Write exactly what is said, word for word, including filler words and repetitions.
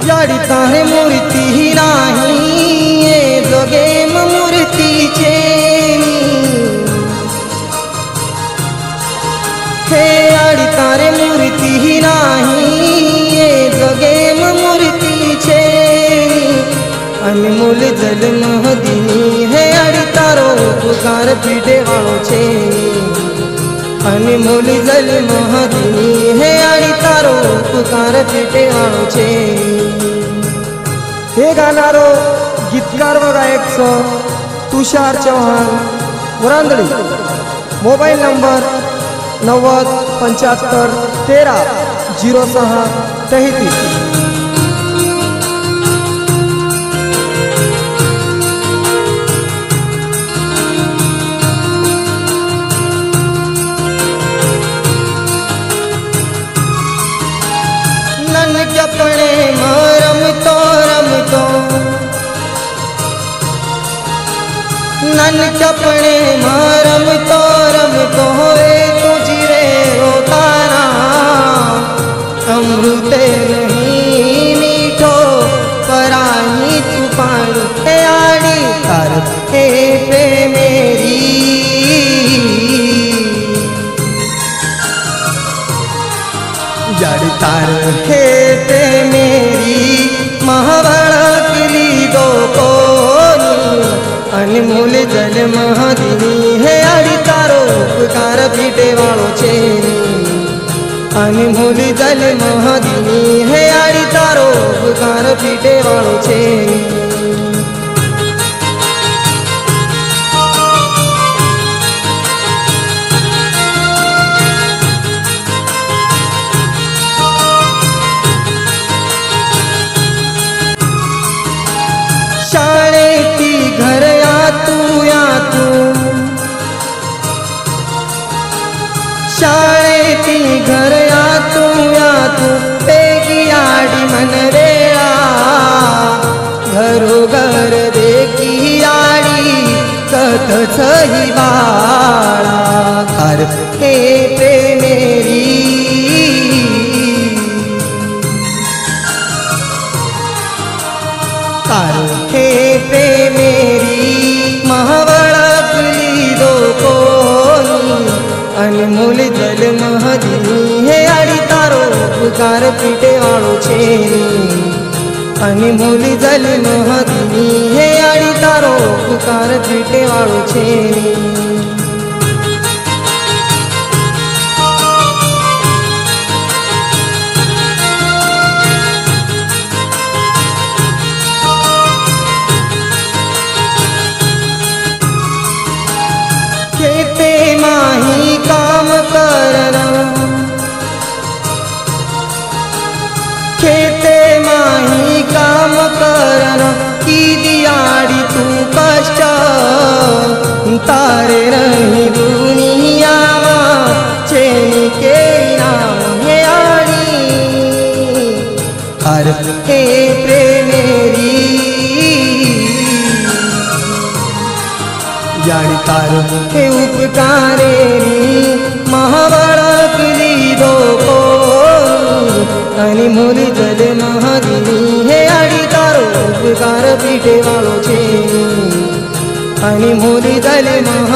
याडी तारे मूर्ती नाही ये जोगे मूर्तीचे हे याडी तारे मूर्ती नाही ये जोगे मूर्तीचे अनमोल जन्म दिनी है याडी तारो पुकार पीठे वाळो छे अनमोल जन्म दिनी है याडी तारो पुकार पीठे वाळो छे। हे गाणारो गीतकार व गायक छ तुषार चव्हाण वरांदळी। मोबाईल नंबर नव्वद पंच्याहत्तर तेरा झिरो सहा तेहतीस। अपने रम तो रम तो नन अपने रम तो रम तो तुझी रे रो तारा अमृते नहीं मीठो पराही तू पानी आड़ी कर हे पे मेरी जड़ तार हे पे मेरी महावड़कली दो कोनी अनमोल जल महादिनी है आड़ी तारो पुकार पीटे वालो छे अनमोल जल महादिनी है आड़ी तारो पुकार पीटे वालो छे। घर या तू या तू शाळेती घर या तू या तू पेगी आडी मन रेळा घरो घर देखी आडी कथ सही बाळा कर हे पे मेरी कर हे पे मेरी महावड़कली दो कोनी अनमोल जल महादिनी है आड़ी तारो पुकार पीटे वालो छे अनमोल जल महादिनी है आड़ी तारो पुकार पीटे वालो छे। खेते माही काम करना खेते माही काम करना की दियाड़ी तू कष्ट तारे रही दुनिया चैन के नाम है आड़ी हर हे प्रेमेरी याड़ी तारो हे उपकारे महावड़कली दो अनमोल जल महादिनी है आड़ी तारो उपकार पीठे वालो छे अनमोल जल